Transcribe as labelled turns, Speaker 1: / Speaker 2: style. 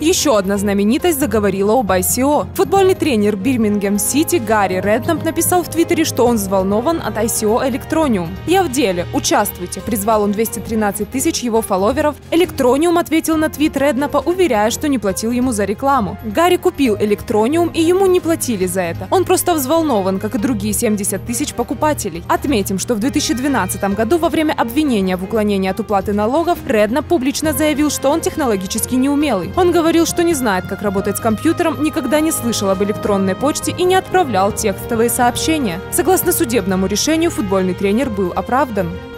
Speaker 1: Еще одна знаменитость заговорила об ICO. Футбольный тренер Бирмингем Сити Гарри Реднап написал в Твиттере, что он взволнован от ICO Electroneum. «Я в деле, участвуйте», — призвал он 213 тысяч его фолловеров. Electroneum ответил на твит Реднапа, уверяя, что не платил ему за рекламу. Гарри купил Electroneum, и ему не платили за это. Он просто взволнован, как и другие 70 тысяч покупателей. Отметим, что в 2012 году во время обвинения в уклонении от уплаты налогов Реднап публично заявил, что он технологически неумелый. Он говорил, что не знает, как работать с компьютером, никогда не слышал об электронной почте и не отправлял текстовые сообщения. Согласно судебному решению, футбольный тренер был оправдан.